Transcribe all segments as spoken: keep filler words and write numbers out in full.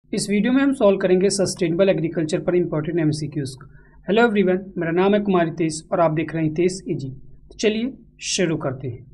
इस वीडियो में हम सॉल्व करेंगे सस्टेनेबल एग्रीकल्चर पर इंपॉर्टेंट एमसीक्यूज। हेलो एवरीवन, मेरा नाम है कुमारी तेज और आप देख रहे हैं तेज इजी। तो चलिए शुरू करते हैं।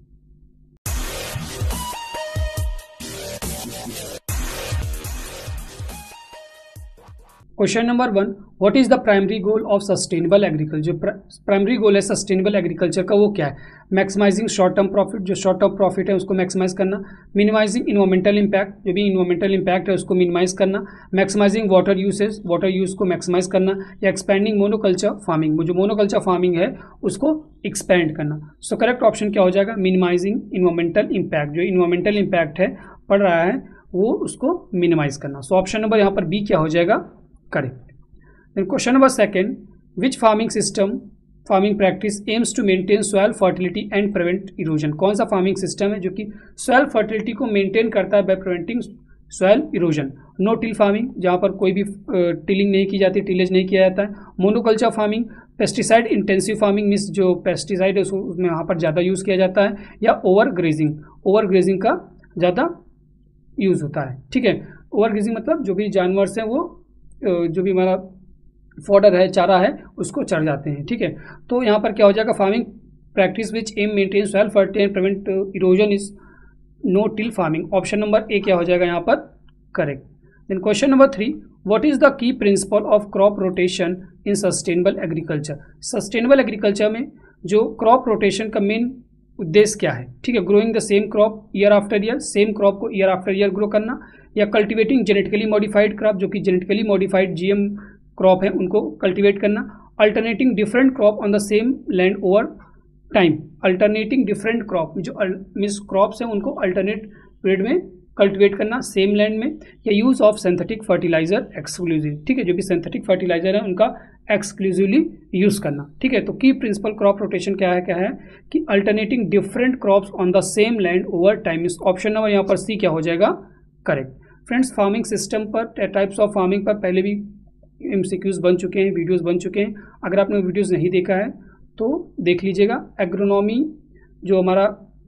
Question number one, what is the primary goal of sustainable agriculture. जो प्राइमरी गोल है सस्टेनेबल एग्रीकल्चर का वो क्या है? मैक्सिमाइजिंग शॉर्ट टर्म प्रॉफिट, जो शॉर्ट टर्म प्रॉफिट है उसको मैक्सिमाइज करना। मिनिमाइजिंग इन्वायरमेंटल इम्पैक्ट, जो भी इन्वायरमेंटल इम्पैक्ट है उसको मिनिमाइज करना। Maximising water usage, water use को मैक्सिमाइज करना। या एक्सपेंडिंग मोनोकल्चर फार्मिंग, जो मोनोकल्चर फार्मिंग है उसको एक्सपेंड करना। सो करेक्ट ऑप्शन क्या हो जाएगा? मिनिमाइजिंग इन्वायरमेंटल इम्पैक्ट, जो इन्वायरमेंटल इम्पैक्ट है पड़ रहा है वो उसको मिनिमाइज करना। सो ऑप्शन नंबर यहाँ पर बी क्या हो जाएगा? Correct. Then question number second, which farming system, farming practice aims to maintain soil fertility and prevent erosion। कौन सा फार्मिंग सिस्टम है जो कि soil fertility को मेंटेन करता है by preventing soil erosion? No till farming, जहाँ पर कोई भी टिलिंग नहीं की जाती, टिलेज नहीं किया जाता है। Monoculture farming, pesticide intensive farming means जो पेस्टिसाइड है उसमें वहाँ पर ज़्यादा यूज़ किया जाता है। या ओवर ग्रेजिंग, ओवर ग्रेजिंग का ज़्यादा यूज़ होता है। ठीक है, ओवर ग्रेजिंग मतलब जो भी जानवर हैं वो जो भी हमारा फॉडर है, चारा है, उसको चढ़ जाते हैं। ठीक है, तो यहाँ पर क्या हो जाएगा? Farming practice which aim maintain soil fertility and prevent erosion is no till farming. Option number A क्या हो जाएगा यहाँ पर? Correct. Then question number three, what is the key principle of crop rotation in sustainable agriculture. Sustainable agriculture में जो crop rotation का main उद्देश्य क्या है? ठीक है, growing the same crop year after year, same crop को ईयर आफ्टर ईयर ग्रो करना। या कल्टिवेटिंग जेनेटिकली मॉडिफाइड क्रॉप, जो कि जेनेटिकली मॉडिफाइड जीएम क्रॉप है उनको कल्टिवेट करना। Alternating different crop on the same land over time, alternating different crop, जो means crops हैं उनको अल्टरनेट पीरियड में कल्टिवेट करना सेम लैंड में। या use of synthetic fertiliser exclusive, ठीक है, जो भी सिंथेटिक फर्टिलाइजर है उनका एक्सक्लूसिवली यूज करना। ठीक है, तो की प्रिंसिपल क्रॉप रोटेशन क्या है? क्या है कि alternating different crops on the same land over time. Option number यहाँ पर सी क्या हो जाएगा? करेक्ट। फ्रेंड्स, फार्मिंग सिस्टम पर, टाइप्स ऑफ फार्मिंग पर पहले भी एमसीक्यूज बन चुके हैं, वीडियोस बन चुके हैं। अगर आपने वीडियोस नहीं देखा है तो देख लीजिएगा। एग्रोनॉमी जो हमारा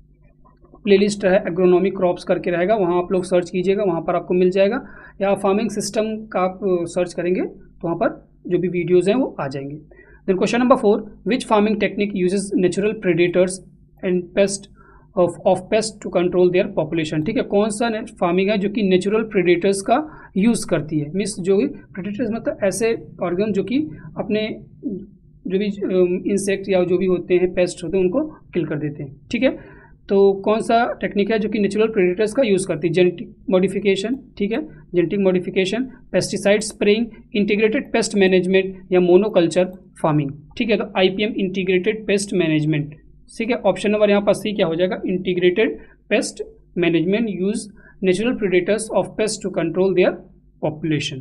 प्लेलिस्ट है, एग्रोनॉमी क्रॉप्स करके रहेगा, वहाँ आप लोग सर्च कीजिएगा, वहाँ पर आपको मिल जाएगा। या फार्मिंग सिस्टम का आप सर्च करेंगे तो वहाँ पर जो भी वीडियोज़ हैं वो आ जाएंगे। Then question number four, which farming technique uses natural predators and pest of of pest to control their population. ठीक है, कौन सा फार्मिंग है जो कि नेचुरल प्रेडेटर्स का यूज़ करती है? मीन्स जो भी प्रेडेटर्स मतलब ऐसे ऑर्गन जो कि अपने जो भी इंसेक्ट या जो भी होते हैं, पेस्ट होते हैं, उनको किल कर देते हैं। ठीक है, तो कौन सा टेक्निक है जो कि नेचुरल प्रेडेटर्स का यूज़ करती है? जेनेटिक मॉडिफिकेशन, ठीक है, genetic modification, pesticide spraying, integrated pest management या मोनोकल्चर फार्मिंग। ठीक है, तो आईपीएम इंटीग्रेटेड पेस्ट मैनेजमेंट। ठीक है, ऑप्शन नंबर यहाँ पर सी क्या हो जाएगा? Integrated pest management use natural predators of pest to control their population.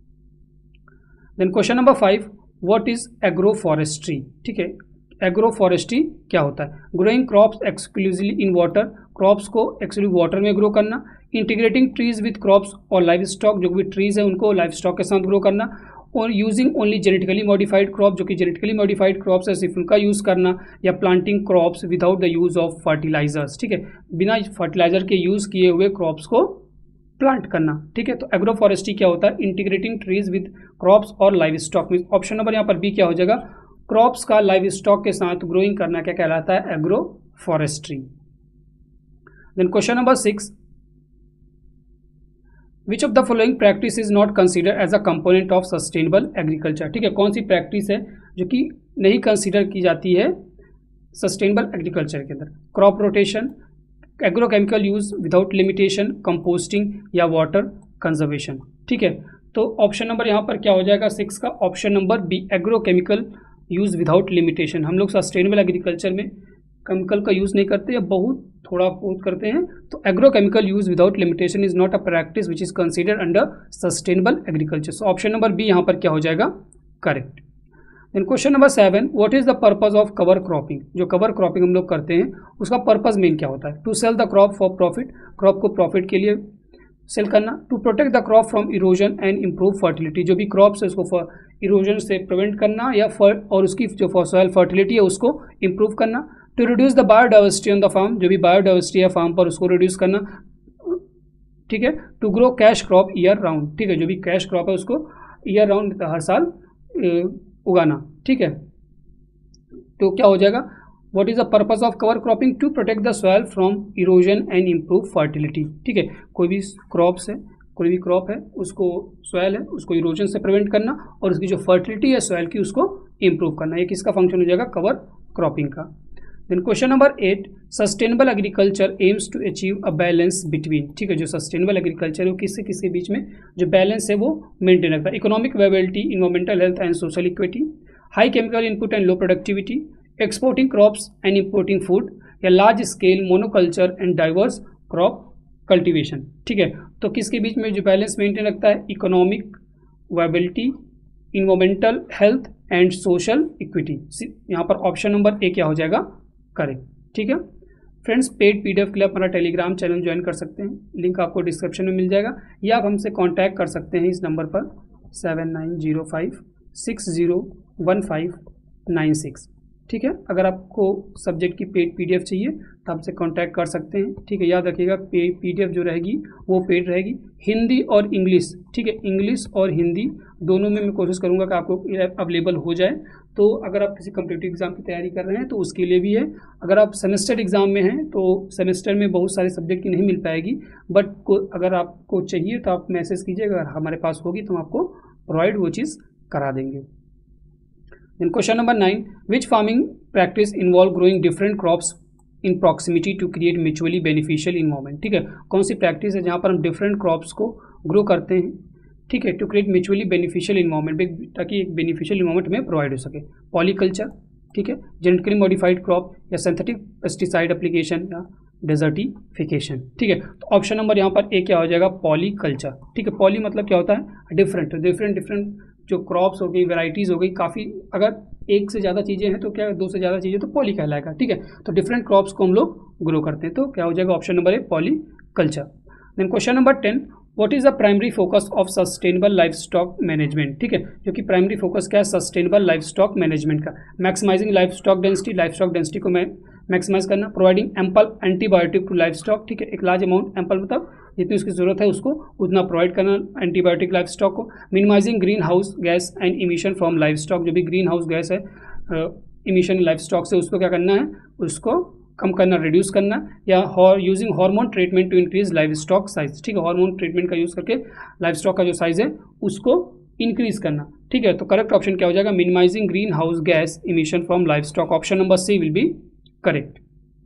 Then question number five, what is agro forestry. ठीक है, एग्रो फॉरेस्ट्री क्या होता है? Growing crops exclusively in water, crops को एक्सक्लूसिव वाटर में ग्रो करना। Integrating trees with crops और livestock, जो भी ट्रीज है उनको लाइव स्टॉक के साथ ग्रो करना। और using only genetically modified crop, जो कि जेनेटिकली मॉडिफाइड क्रॉप्स है सिर्फ उनका यूज़ करना। या planting crops without the use of fertilisers, ठीक है, बिना फर्टिलाइजर के यूज़ किए हुए क्रॉप्स को प्लांट करना। ठीक है, तो एग्रो फॉरेस्ट्री क्या होता है? इंटीग्रेटिंग ट्रीज विद क्रॉप्स और लाइव स्टॉक में। ऑप्शन नंबर यहाँ पर बी क्या हो जाएगा? क्रॉप्स का लाइव स्टॉक के साथ ग्रोइंग करना क्या कहलाता है? Agro forestry. Then question number six, which of the following practice is not consider as a component of sustainable agriculture. ठीक है, कौन सी प्रैक्टिस है जो कि नहीं कंसिडर की जाती है सस्टेनेबल एग्रीकल्चर के अंदर? Crop rotation, agrochemical use without limitation, composting या वाटर कंजर्वेशन। ठीक है, तो ऑप्शन नंबर यहाँ पर क्या हो जाएगा? सिक्स का option number B, agrochemical use without limitation. हम लोग सस्टेनेबल एग्रीकल्चर में केमिकल का यूज़ नहीं करते या बहुत थोड़ा बहुत करते हैं। तो agrochemical use without limitation is not a practice which is considered under sustainable agriculture. So option number B यहाँ पर क्या हो जाएगा? Correct. Then question number seven, what is the purpose of cover cropping. जो कवर क्रॉपिंग हम लोग करते हैं उसका पर्पज मेन क्या होता है? To sell the crop for profit, crop को प्रॉफिट के लिए सेल करना। To protect the crop from erosion and improve fertility, जो भी क्रॉप्स है उसको इरोजन से प्रिवेंट करना या फर और उसकी जो सॉइल फर्टिलिटी है उसको इम्प्रूव करना। To reduce the biodiversity on the farm, जो भी बायोडाइवर्सिटी है फार्म पर उसको रिड्यूस करना। ठीक है। To grow cash crop year round, ठीक है, जो भी कैश क्रॉप है उसको ईयर राउंड हर साल उगाना, ठीक है। तो क्या हो जाएगा, what is the purpose of cover cropping, to protect the soil from erosion and improve fertility, ठीक है। कोई भी क्रॉप्स है, कोई भी क्रॉप है, उसको सॉइल है उसको इरोजन से प्रिवेंट करना और उसकी जो फर्टिलिटी है सॉइल की उसको इम्प्रूव करना, ये किसका फंक्शन हो जाएगा, कवर क्रॉपिंग का। Then question number eight, sustainable agriculture aims to achieve a balance between, ठीक है, जो सस्टेनेबल एग्रीकल्चर है वो किससे किसके बीच में जो बैलेंस है वो मेंटेन रखता है, economic viability, environmental health and social equity, high chemical input and low productivity, exporting crops and importing food, या large scale monoculture and diverse crop cultivation, ठीक है। तो किसके बीच में जो बैलेंस मेंटेन रखता है, economic viability, environmental health and social equity. यहाँ पर ऑप्शन नंबर ए क्या हो जाएगा, करेक्ट, ठीक है। फ्रेंड्स, पेड पीडीएफ के लिए आप हमारा टेलीग्राम चैनल ज्वाइन कर सकते हैं, लिंक आपको डिस्क्रिप्शन में मिल जाएगा, या आप हमसे कांटेक्ट कर सकते हैं इस नंबर पर seven nine zero five six zero one five nine six, ठीक है। अगर आपको सब्जेक्ट की पेड पीडीएफ चाहिए तो आपसे कांटेक्ट कर सकते हैं, ठीक है। याद रखिएगा पे पीडीएफ जो रहेगी वो पेड रहेगी, हिंदी और इंग्लिश, ठीक है, इंग्लिश और हिंदी दोनों में मैं कोशिश करूंगा कि आपको अवेलेबल हो जाए। तो अगर आप किसी कॉम्पिटिटिव एग्जाम की तैयारी कर रहे हैं तो उसके लिए भी है, अगर आप सेमेस्टर एग्जाम में हैं तो सेमेस्टर में बहुत सारे सब्जेक्ट की नहीं मिल पाएगी, बट अगर आपको चाहिए तो आप मैसेज कीजिए, अगर हमारे पास होगी तो हम आपको प्रोवाइड वो चीज़ करा देंगे। Then question number nine, which farming practice involve growing different crops in proximity to create mutually beneficial environment, ठीक है, कौन सी प्रैक्टिस है जहाँ पर हम डिफरेंट क्रॉप्स को ग्रो करते हैं, ठीक है, to create mutually beneficial environment, ताकि एक बेनिफिशियल इन्वायरमेंट हमें प्रोवाइड हो सके। पॉलीकल्चर, ठीक है, जेनेटिकली मॉडिफाइड क्रॉप, या सिंथेटिक पेस्टिसाइड एप्लीकेशन, या डेजर्टिफिकेशन, ठीक है। तो ऑप्शन नंबर यहाँ पर ए क्या हो जाएगा, पॉलीकल्चर, ठीक है। पॉली मतलब क्या होता है, डिफरेंट, डिफरेंट डिफरेंट जो क्रॉप्स हो गई, वेराइटीज़ हो गई, काफ़ी, अगर एक से ज़्यादा चीज़ें हैं तो क्या, दो से ज़्यादा चीज़ें तो पॉली कहलाएगा, ठीक है। तो डिफरेंट क्रॉप्स को हम लोग ग्रो करते हैं, तो क्या हो जाएगा, option number A polyculture. Then question number ten, what is the primary focus of sustainable livestock management, ठीक है, जो कि प्राइमरी फोकस क्या है सस्टेनेबल लाइफ स्टॉक मैनेजमेंट का, maximising livestock density, livestock density को मैं maximise करना, providing ample antibiotic to livestock, ठीक है, एक लार्ज अमाउंट, एम्पल मतलब जितनी उसकी जरूरत है उसको उतना प्रोवाइड करना एंटीबायोटिक लाइफ स्टॉक को, minimising greenhouse gas and emission from livestock, जो भी ग्रीन हाउस गैस है इमिशन लाइफ स्टॉक से उसको क्या करना है, उसको कम करना, रिड्यूस करना, या using hormone treatment to increase livestock size, ठीक है, हार्मोन ट्रीटमेंट का यूज़ करके लाइफ स्टॉक का जो साइज है उसको इंक्रीज करना, ठीक है। तो करेक्ट ऑप्शन क्या हो जाएगा, minimising greenhouse gas emission from livestock, option number C will be correct.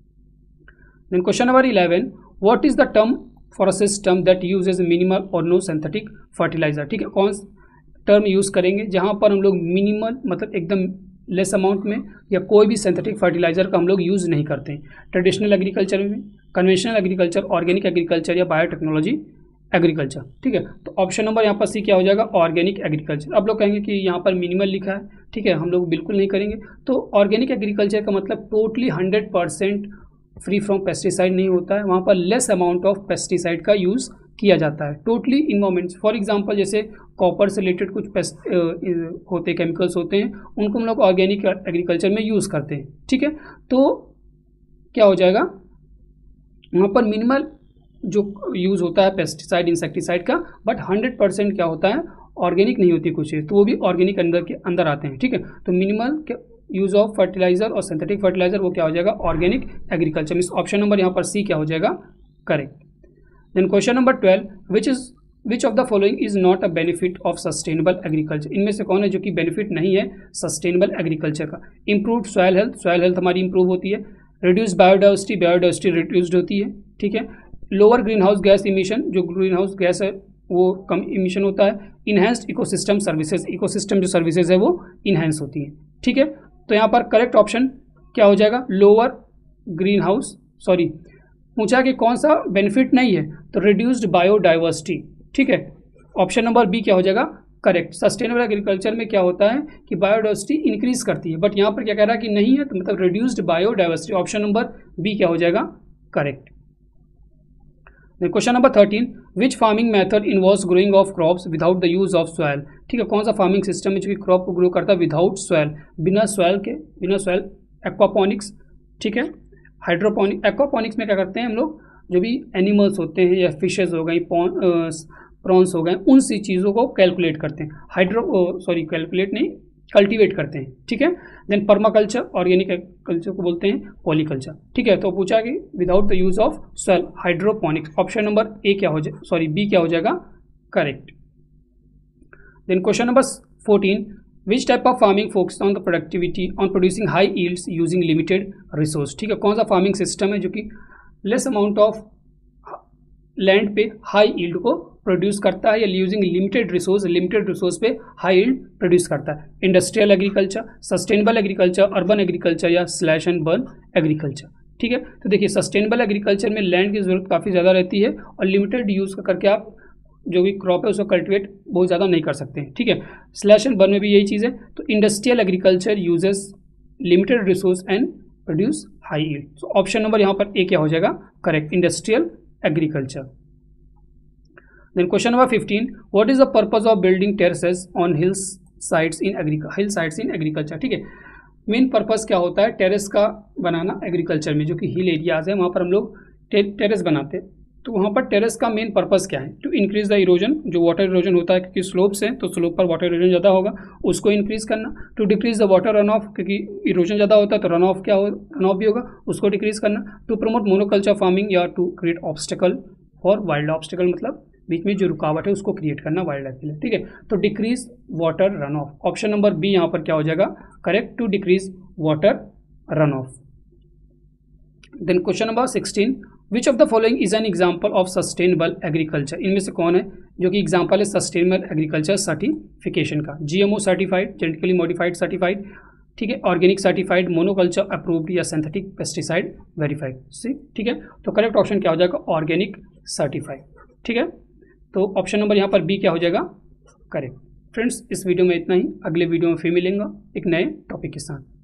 Then question number eleven, what is the term for a system that uses minimal और no synthetic fertiliser, ठीक है, कौन term use करेंगे जहाँ पर हम लोग minimal मतलब एकदम लेस अमाउंट में या कोई भी सिंथेटिक फर्टिलाइजर का हम लोग यूज़ नहीं करते हैं, ट्रेडिशनल एग्रीकल्चर में, कन्वेंशनल एग्रीकल्चर, ऑर्गेनिक एग्रीकल्चर, या बायोटेक्नोलॉजी एग्रीकल्चर, ठीक है। तो ऑप्शन नंबर यहाँ पर सी क्या हो जाएगा, ऑर्गेनिक एग्रीकल्चर। अब लोग कहेंगे कि यहाँ पर मिनिमल लिखा है, ठीक है, हम लोग बिल्कुल नहीं करेंगे। तो ऑर्गेनिक एग्रीकल्चर का मतलब totally hundred percent free from pesticide नहीं होता है, वहाँ पर लेस अमाउंट ऑफ पेस्टिसाइड का यूज़ किया जाता है, टोटली इन्वायरमेंट। फॉर एग्जांपल जैसे कॉपर से रिलेटेड कुछ पेस्ट होते हैं, केमिकल्स होते हैं, उनको हम लोग ऑर्गेनिक एग्रीकल्चर में यूज़ करते हैं, ठीक है। तो क्या हो जाएगा, वहाँ पर मिनिमल जो यूज़ होता है पेस्टिसाइड इंसेक्टिसाइड का, बट हंड्रेड परसेंट क्या होता है, ऑर्गेनिक नहीं होती कुछ, तो वो भी ऑर्गेनिक अंदर के अंदर आते हैं, ठीक है। तो मिनिमल यूज़ ऑफ फर्टिलाइजर और सिंथेटिक फर्टिलाइजर वो क्या हो जाएगा, ऑर्गेनिक एग्रीकल्चर में। ऑप्शन नंबर यहाँ पर सी क्या हो जाएगा, correct. Then question number twelve, which is which of the following is not a benefit of sustainable agriculture, इनमें से कौन है जो कि बेनिफिट नहीं है सस्टेनेबल एग्रीकल्चर का। Improved soil health, soil health हमारी इंप्रूव होती है। रिड्यूस बायोडाइवर्सिटी, बायोडाइवर्सिटी रिड्यूस्ड होती है, ठीक है। Lower greenhouse gas emission, जो ग्रीन हाउस गैस है वो कम इमिशन होता है। इनहेंस्ड इकोसिस्टम सर्विसेज, इकोसिस्टम जो सर्विसेज है वो इनहेंस होती है, ठीक है। तो यहाँ पर करेक्ट ऑप्शन क्या हो जाएगा, लोअर ग्रीन हाउस, सॉरी पूछा कि कौन सा बेनिफिट नहीं है, तो रिड्यूस्ड बायोडाइवर्सिटी, ठीक है। ऑप्शन नंबर बी क्या हो जाएगा, करेक्ट। सस्टेनेबल एग्रीकल्चर में क्या होता है कि बायोडाइवर्सिटी इंक्रीज करती है, बट यहाँ पर क्या कह रहा है कि नहीं है, तो मतलब reduced biodiversity, option number B क्या हो जाएगा, correct. Question number thirteen, which farming method involves growing of crops without the use of soil, ठीक है, कौन सा फार्मिंग सिस्टम है जो कि क्रॉप को ग्रो करता है विदाउट सॉयल, बिना सॉयल के, बिना सॉयल, एक्वापोनिक्स, ठीक है। हाइड्रोपोनिक, एक्वापोनिक्स में क्या करते हैं हम लोग, जो भी एनिमल्स होते हैं या फिशेज हो गई, प्रॉन्स हो गए, उन सी चीज़ों को कैलकुलेट करते हैं। हाइड्रो सॉरी कैलकुलेट नहीं, कल्टीवेट करते हैं, ठीक है। देन पर्माकल्चर, ऑर्गेनिक कल्चर को बोलते हैं पॉलीकल्चर, ठीक है। तो पूछा कि without the use of soil, hydroponics. Option number A क्या हो जाए, सॉरी बी क्या हो जाएगा correct. Then question number fourteen, which type of farming focus on the productivity on producing high yields using limited resource, ठीक है। कौन सा फार्मिंग सिस्टम है जो कि लेस अमाउंट ऑफ लैंड पे हाई यील्ड को प्रोड्यूस करता है, या using limited resource, limited resource पे हाई यील्ड प्रोड्यूस करता है। Industrial agriculture, sustainable agriculture, urban agriculture या स्लैश एंड बर्न एग्रीकल्चर, ठीक है। तो देखिए सस्टेनेबल एग्रीकल्चर में लैंड की जरूरत काफ़ी ज़्यादा रहती है और लिमिटेड यूज़ करके आप जो भी क्रॉप है उसको कल्टिवेट बहुत ज़्यादा नहीं कर सकते हैं, ठीक है। स्लैश एंड बर्न में भी यही चीज़ है। तो industrial agriculture uses limited resource and produce high yield. तो ऑप्शन नंबर यहाँ पर ए क्या हो जाएगा correct, industrial agriculture. Then question number fifteen, what is the purpose of building terraces on hills sites in agriculture, hill sites in agriculture, ठीक है। Main purpose क्या होता है टेरेस का बनाना एग्रीकल्चर में, जो कि हिल एरियाज है वहाँ पर हम लोग टे, टेरेस बनाते हैं। तो वहाँ पर टेरेस का मेन पर्पस क्या है, टू इंक्रीज द इरोजन, जो वाटर इरोजन होता है क्योंकि स्लोप्स हैं तो स्लोप पर वाटर इरोजन ज़्यादा होगा, उसको इंक्रीज करना। To decrease the water runoff, क्योंकि इरोजन ज़्यादा होता है तो रन ऑफ क्या हो, रन ऑफ भी होगा, उसको डिक्रीज करना। टू प्रमोट मोनोकल्चर फार्मिंग या to create obstacle for wild, obstacle मतलब बीच में जो रुकावट है उसको क्रिएट करना वाइल्ड लाइफ के लिए, ठीक है। तो decrease water runoff, option number B यहाँ पर क्या हो जाएगा correct, to decrease water runoff. Then question number sixteen, which of the following is an example of sustainable agriculture, इनमें से कौन है जो कि एग्जाम्पल है सस्टेनेबल एग्रीकल्चर सर्टिफिकेशन का। GMO certified, genetically modified certified, ठीक है, ऑर्गेनिक सर्टिफाइड, मोनोकल्चर अप्रूव्ड या सिंथेटिक पेस्टिसाइड वेरीफाइड, ठीक है। तो करेक्ट ऑप्शन क्या हो जाएगा ऑर्गेनिक सर्टिफाइड, ठीक है। तो ऑप्शन नंबर यहाँ पर बी क्या हो जाएगा करेक्ट। फ्रेंड्स इस वीडियो में इतना ही, अगले वीडियो में फिर मिलेंगे एक नए टॉपिक के साथ।